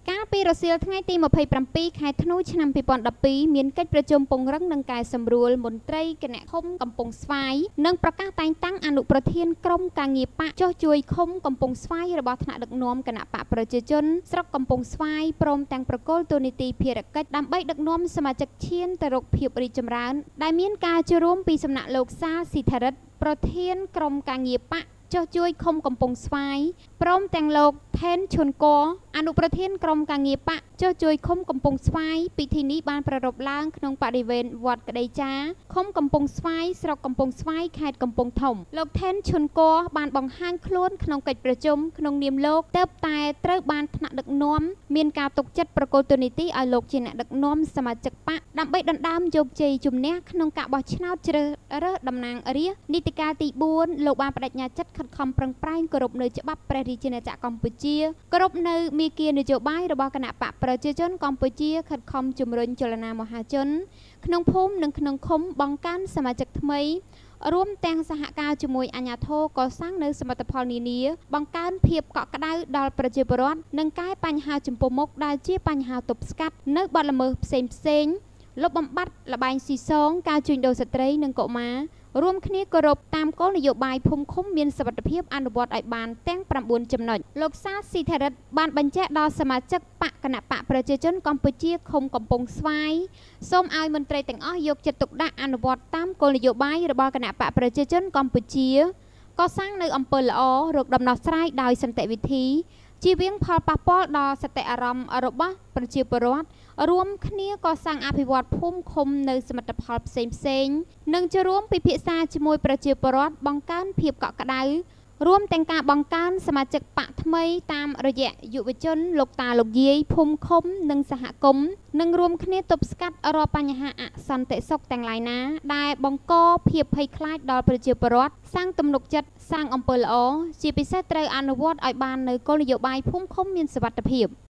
ការពីរសៀលថ្ងៃទី27ខែធ្នូឆ្នាំ2012មានកិច្ចប្រជុំពង្រឹងនិងកែសម្រួលមន្ត្រីគណៈឃុំកំពង់ស្វាយនិងប្រកាសតែងតាំងអនុប្រធានក្រុមការងារបកចុះជួយឃុំកំពង់ស្វាយរបស់ថ្នាក់ដឹកនាំគណៈបកប្រជាជនស្រុកកំពង់ស្វាយព្រមទាំងប្រគល់ទូនីតិភារកិច្ចដើម្បីដឹកនាំសមាជិកឈានទៅរកភាពរីកចម្រើនដែលមានការចូលរួមពីសំណាក់លោកសាស៊ីថារិទ្ធប្រធានក្រុមការងារបកចុះជួយឃុំកំពង់ស្វាយព្រមទាំងលោកថេនឈុនកអនុប្រធានក្រុមការងារបកចុះជួយឃុំកំពង់ស្វាយពិធីនេះបានប្រារព្ធឡើងក្នុងបរិវេណវត្តក្តីចាឃុំកំពង់ស្វាយស្រុកកំពង់ស្វាយខេត្តកំពង់ធំលោកថេនឈុនកបានបង្ហាញខ្លួនក្នុងកិច្ចប្រជុំក្នុងនាមលោកទើបតែត្រូវបានថ្នាក់ដឹកនាំមានការទុកចិត្តប្រគល់ទូនីតិឲ្យលោកជាអ្នកដឹកនាំសមាជិកបកដើម្បីដណ្ដើមយកជ័យជំនះក្នុងការបោះឆ្នោតជ្រើសរើសតំណាងរាស្ត្រនីតិកាលទី4លោកបានបដិញ្ញាចិត្តខិតខំប្រឹងប្រែងគោរពនៅច្បាប់ព្រះរាជាណាចក្រកម្ពុជាគោរពនៅមាគ៌ានយោបាយរបស់គណៈបកប្រជាជនកម្ពុជាខិតខំជំរុញចលនាមហាជនក្នុងភូមិនិងក្នុងឃុំបង្កើនសមាជិកថ្មីរួមទាំងសហការជាមួយអាជ្ញាធរកសាងនៅសមិទ្ធផលនានាបង្កើនភាពកក់ក្ដៅដល់ប្រជាពលរដ្ឋនិងកែបញ្ហាចំពោះមុខដែលជាបញ្ហាទប់ស្កាត់នៅបទល្មើសផ្សេងលុបបំបាត់លបែងស៊ីសងការជួញដូរស្ត្រីនិងកុមាររួមគ្នាគោរពតាមគោលនយោបាយភូមិឃុំមានសុវត្ថិភាពអនុវត្តឲ្យបានទាំង9ចំណុចលោកសាស៊ីថារិទ្ធបានបញ្ជាក់ដល់សមាជិកបកគណៈបកប្រជាជនកម្ពុជាឃុំកំពង់ស្វាយសូមឲ្យមន្ត្រីទាំងអស់យកចិត្តទុកដាក់អនុវត្តតាមគោលនយោបាយរបស់គណៈបកប្រជាជនកម្ពុជាកសាងនៅអំពើល្អរកដំណោះស្រាយដោយសន្តិវិធីជៀសវាងផលប៉ះពាល់ដល់សតិអារម្មណ៍របស់ប្រជាពលរដ្ឋរួមគ្នាកសាងអភិវឌ្ឍភូមិឃុំនៅសមិទ្ធផលផ្សេងនិងចូលរួមពិភាក្សាជាមួយប្រជាពលរដ្ឋបង្កើនភាពកក់ក្ដៅរួមទាំងការបង្កើនសមាជិកបកថ្មីតាមរយៈយុវជនលោកតាលោកយាយភូមិឃុំនិងសហគមន៍និងរួមគ្នាទប់ស្កាត់រាល់បញ្ហាអសន្តិសុខទាំងឡាយណាដែលបង្កភាពភ័យខ្លាចដល់ប្រជាពលរដ្ឋសាងទំនុកចិត្តសាងអំពើល្អជាពិសេសត្រូវអនុវត្តឲ្យបាននៅគោលនយោបាយភូមិឃុំមានសុវត្ថិភាព